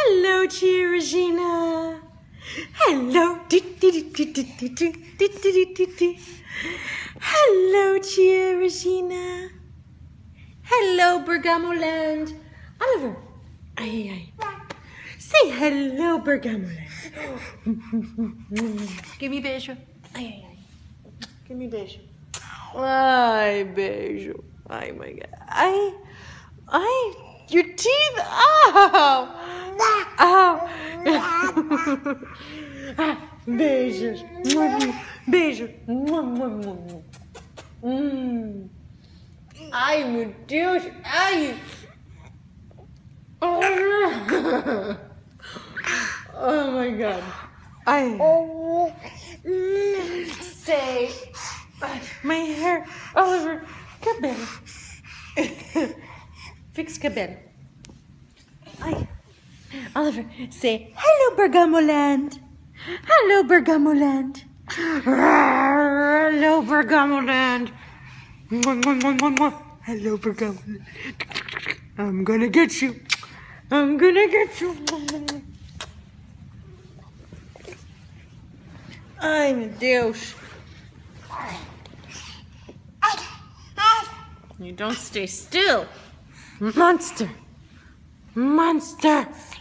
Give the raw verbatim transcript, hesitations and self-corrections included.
Hello, Tia Regina. Hello. Hello, Tia Regina. Hello, Bergamoland. Oliver. Ai, ai, ai. Say hello, Bergamoland. Give me beijo. Ai, ai, ai. Give me beijo. Ai, beijo. Ai, my God. Ai, ai, your teeth. Oh. Oh. Beijos. Beijo. Hum. Ai, meu Deus. Ai. Oh, my God. Ai. Say. My hair. Oliver. Cabelo. Fix cabelo. Ai. Oliver, say hello, Bergamoland. Hello, Bergamoland. Hello, Bergamoland. Hello, Bergamoland. I'm gonna get you. I'm gonna get you. Ai, meu Deus. You don't stay still. Monster. Monster.